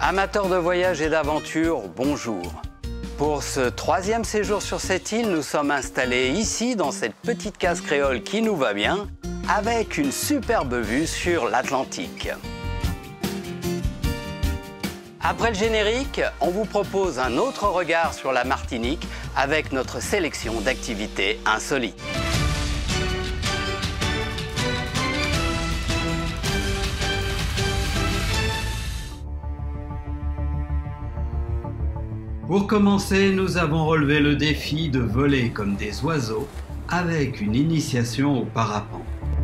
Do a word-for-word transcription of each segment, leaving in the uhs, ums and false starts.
Amateurs de voyage et d'aventure, bonjour. Pour ce troisième séjour sur cette île, nous sommes installés ici, dans cette petite case créole qui nous va bien, avec une superbe vue sur l'Atlantique. Après le générique, on vous propose un autre regard sur la Martinique avec notre sélection d'activités insolites. Pour commencer, nous avons relevé le défi de voler comme des oiseaux avec une initiation au parapente.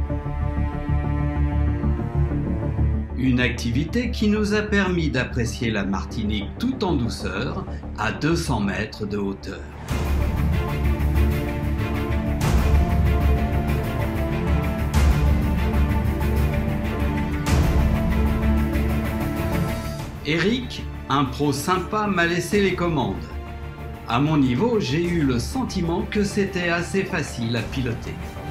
Une activité qui nous a permis d'apprécier la Martinique tout en douceur à deux cents mètres de hauteur. Eric, un pro sympa, m'a laissé les commandes. À mon niveau, j'ai eu le sentiment que c'était assez facile à piloter.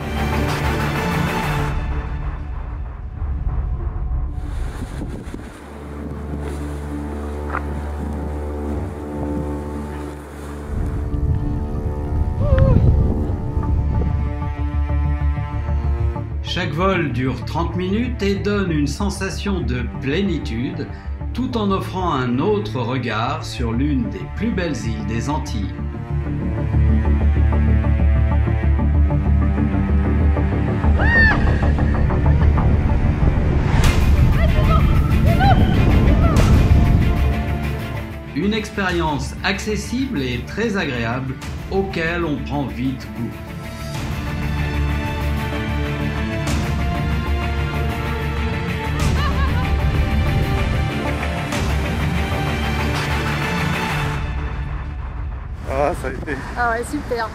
Chaque vol dure trente minutes et donne une sensation de plénitude, tout en offrant un autre regard sur l'une des plus belles îles des Antilles. Une expérience accessible et très agréable, auquel on prend vite goût. Ah, ça a été. Ah ouais, super.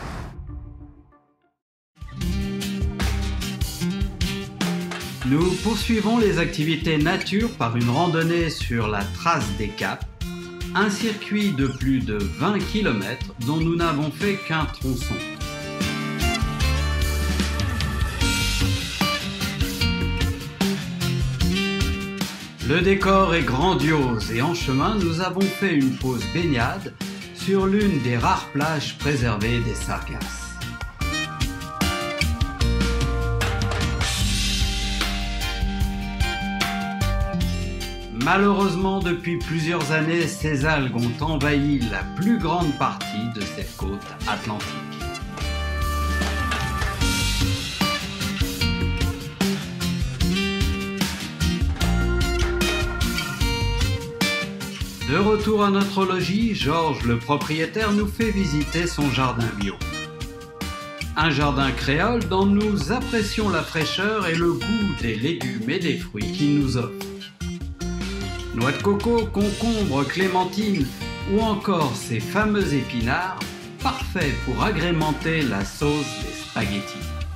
Nous poursuivons les activités nature par une randonnée sur la trace des Caps, un circuit de plus de vingt kilomètres dont nous n'avons fait qu'un tronçon. Le décor est grandiose et en chemin, nous avons fait une pause baignade sur l'une des rares plages préservées des Sargasses. Malheureusement, depuis plusieurs années, ces algues ont envahi la plus grande partie de cette côte atlantique. De retour à notre logis, Georges, le propriétaire, nous fait visiter son jardin bio. Un jardin créole dont nous apprécions la fraîcheur et le goût des légumes et des fruits qu'il nous offre. Noix de coco, concombre, clémentine ou encore ces fameux épinards, parfaits pour agrémenter la sauce des spaghettis.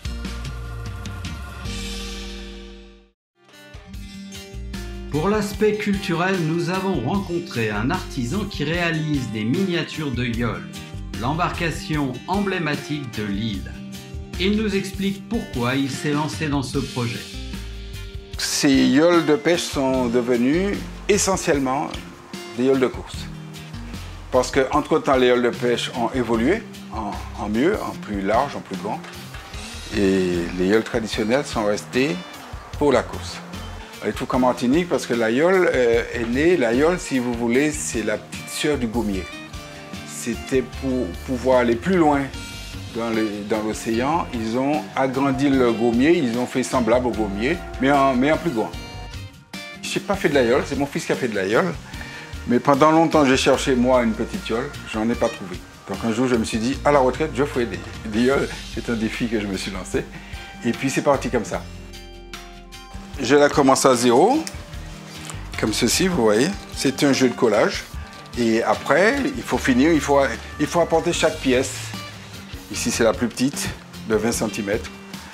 Pour l'aspect culturel, nous avons rencontré un artisan qui réalise des miniatures de yole, l'embarcation emblématique de l'île. Il nous explique pourquoi il s'est lancé dans ce projet. Ces yoles de pêche sont devenues essentiellement des yoles de course. Parce qu'entre-temps, les yoles de pêche ont évolué en, en mieux, en plus large, en plus grand. Et les yoles traditionnelles sont restées pour la course. Et tout comme Martinique, parce que la yole euh, est née, la yole, si vous voulez, c'est la petite sœur du gommier. C'était pour pouvoir aller plus loin dans l'océan, ils ont agrandi le gommier, ils ont fait semblable au gommier, mais en, mais en plus grand. Je n'ai pas fait de la yole, c'est mon fils qui a fait de la yole, mais pendant longtemps, j'ai cherché, moi, une petite yole, j'en ai pas trouvé. Donc un jour, je me suis dit, à la retraite, je ferai des, des yoles. C'est un défi que je me suis lancé. Et puis, c'est parti comme ça. Je la commence à zéro, comme ceci, vous voyez. C'est un jeu de collage. Et après, il faut finir, il faut, il faut apporter chaque pièce. Ici, c'est la plus petite, de vingt centimètres.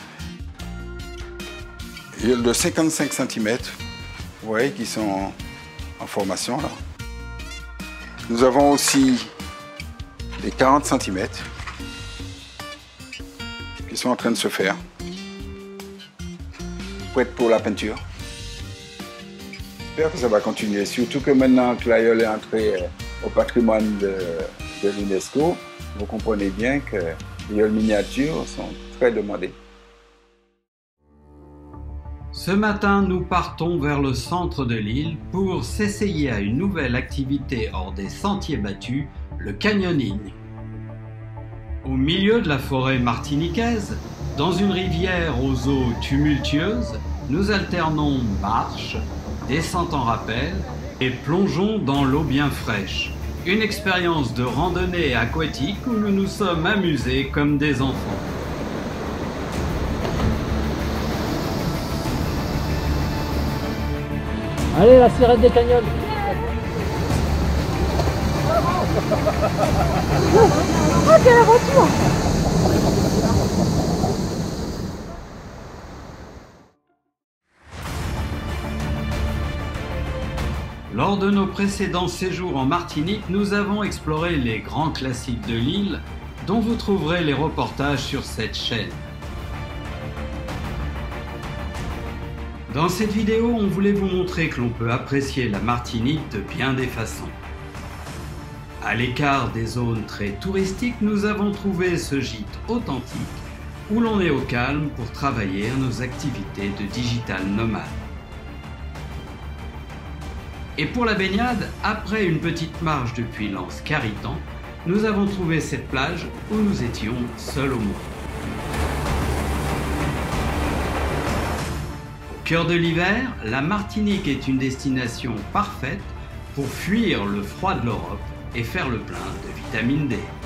Il y a de cinquante-cinq centimètres, vous voyez, qui sont en, en formation, là. Nous avons aussi les quarante centimètres qui sont en train de se faire, prêtes pour la peinture. j'espère que ça va continuer. Surtout que maintenant que l'aïeul est entré au patrimoine de, de l'UNESCO, vous comprenez bien que les aïeuls miniatures sont très demandés. Ce matin, nous partons vers le centre de l'île pour s'essayer à une nouvelle activité hors des sentiers battus, le canyoning. Au milieu de la forêt martiniquaise, dans une rivière aux eaux tumultueuses, nous alternons marche, descente en rappel et plongeons dans l'eau bien fraîche. Une expérience de randonnée aquatique où nous nous sommes amusés comme des enfants. Allez, la sirène des canyons. Oh, quelle aventure! Lors de nos précédents séjours en Martinique, nous avons exploré les grands classiques de l'île, dont vous trouverez les reportages sur cette chaîne. Dans cette vidéo, on voulait vous montrer que l'on peut apprécier la Martinique de bien des façons. À l'écart des zones très touristiques, nous avons trouvé ce gîte authentique où l'on est au calme pour travailler à nos activités de digital nomade. Et pour la baignade, après une petite marche depuis l'anse Caritan, nous avons trouvé cette plage où nous étions seuls au monde. Au cœur de l'hiver, la Martinique est une destination parfaite pour fuir le froid de l'Europe et faire le plein de vitamine D.